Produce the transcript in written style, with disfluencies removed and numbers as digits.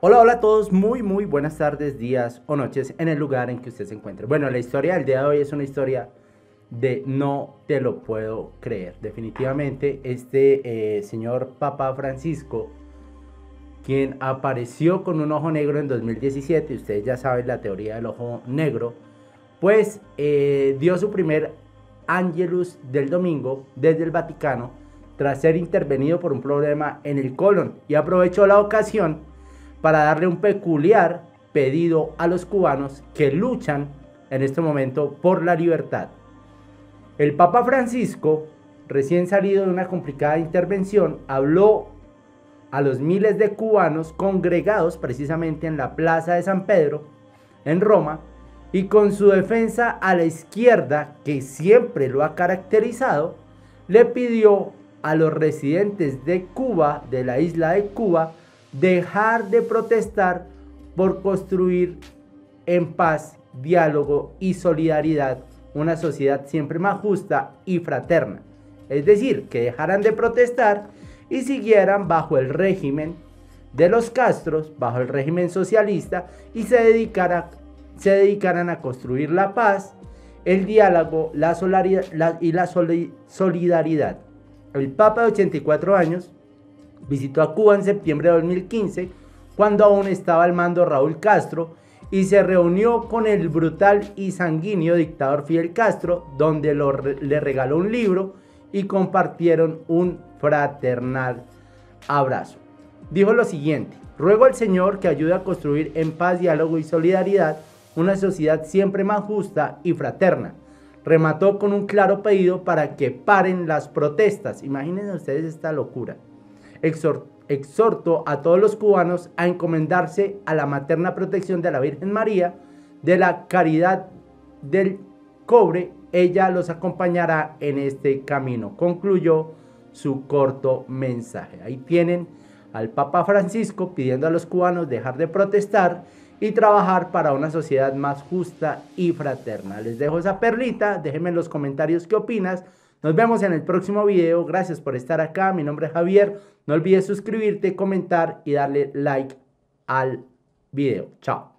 Hola, hola a todos, muy buenas tardes, días o noches en el lugar en que usted se encuentre. Bueno, la historia del día de hoy es una historia de no te lo puedo creer. Definitivamente este señor Papa Francisco, quien apareció con un ojo negro en 2017, ustedes ya saben la teoría del ojo negro, pues dio su primer Angelus del domingo desde el Vaticano tras ser intervenido por un problema en el colon y aprovechó la ocasión para darle un peculiar pedido a los cubanos que luchan en este momento por la libertad. El Papa Francisco, recién salido de una complicada intervención, habló a los miles de cubanos congregados precisamente en la Plaza de San Pedro, en Roma, y con su defensa a la izquierda, que siempre lo ha caracterizado, le pidió a los residentes de Cuba, de la isla de Cuba, dejar de protestar por construir en paz, diálogo y solidaridad una sociedad siempre más justa y fraterna. Es decir, que dejaran de protestar y siguieran bajo el régimen de los Castros, bajo el régimen socialista, y se dedicaran a construir la paz, el diálogo la solidaridad. El Papa de 84 años visitó a Cuba en septiembre de 2015, cuando aún estaba al mando Raúl Castro, y se reunió con el brutal y sanguíneo dictador Fidel Castro, donde le regaló un libro y compartieron un fraternal abrazo. Dijo lo siguiente: ruego al Señor que ayude a construir en paz, diálogo y solidaridad una sociedad siempre más justa y fraterna. Remató con un claro pedido para que paren las protestas. Imagínense ustedes esta locura. Exhorto a todos los cubanos a encomendarse a la materna protección de la Virgen María, de la Caridad del Cobre. Ella los acompañará en este camino. Concluyó su corto mensaje. Ahí tienen al Papa Francisco pidiendo a los cubanos dejar de protestar y trabajar para una sociedad más justa y fraterna. Les dejo esa perlita, déjenme en los comentarios qué opinas. Nos vemos en el próximo video. Gracias por estar acá. Mi nombre es Javier. No olvides suscribirte, comentar y darle like al video. Chao.